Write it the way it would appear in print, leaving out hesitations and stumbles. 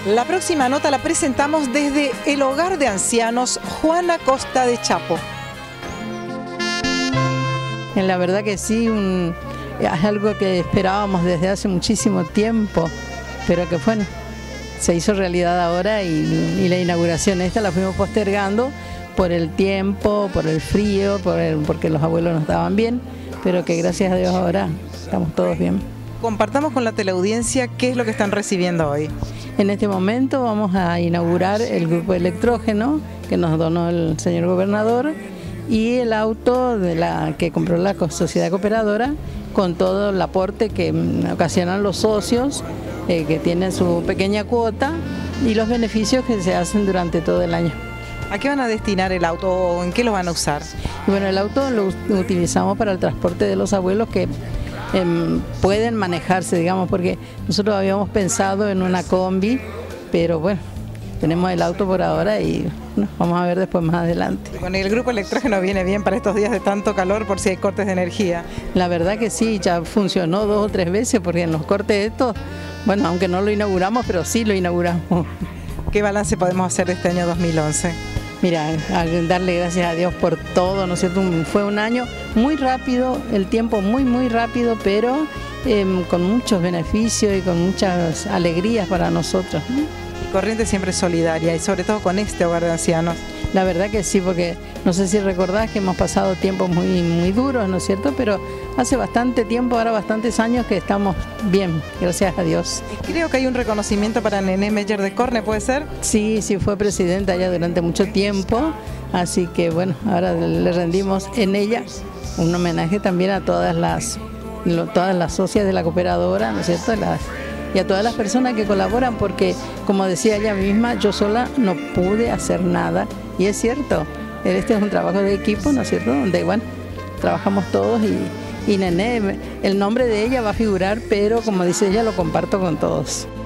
La próxima nota la presentamos desde el Hogar de Ancianos Juana Costa de Chapo. La verdad que sí, es algo que esperábamos desde hace muchísimo tiempo, pero que bueno, se hizo realidad ahora y la inauguración esta la fuimos postergando por el tiempo, por el frío, porque los abuelos no estaban bien, pero que gracias a Dios ahora estamos todos bien. Compartamos con la teleaudiencia qué es lo que están recibiendo hoy. En este momento vamos a inaugurar el grupo de electrógeno que nos donó el señor gobernador y el auto que compró la sociedad cooperadora con todo el aporte que ocasionan los socios que tienen su pequeña cuota y los beneficios que se hacen durante todo el año. ¿A qué van a destinar el auto o en qué lo van a usar? Bueno, el auto lo utilizamos para el transporte de los abuelos que pueden manejarse, digamos, porque nosotros habíamos pensado en una combi, pero bueno, tenemos el auto por ahora y bueno, vamos a ver después más adelante. Con el grupo electrógeno viene bien para estos días de tanto calor por si hay cortes de energía. La verdad que sí, ya funcionó 2 o 3 veces porque en los cortes estos, bueno, aunque no lo inauguramos, pero sí lo inauguramos. ¿Qué balance podemos hacer de este año 2011? Mira, darle gracias a Dios por todo, ¿no es cierto? Fue un año muy rápido, el tiempo muy rápido, pero con muchos beneficios y con muchas alegrías para nosotros, ¿no? Y Corrientes siempre es solidaria y sobre todo con este hogar de ancianos. La verdad que sí, porque no sé si recordás que hemos pasado tiempos muy duros, ¿no es cierto? Pero hace bastante tiempo, ahora bastantes años que estamos bien, gracias a Dios. Creo que hay un reconocimiento para Nené Meyer de Corne, ¿puede ser? Sí, fue presidenta ya durante mucho tiempo, así que bueno, ahora le rendimos en ella un homenaje también a todas las socias de la cooperadora, ¿no es cierto? Y a todas las personas que colaboran, porque como decía ella misma, yo sola no pude hacer nada, y es cierto, este es un trabajo de equipo, ¿no es cierto?, donde bueno, trabajamos todos y Nené, el nombre de ella va a figurar, pero como dice ella, lo comparto con todos.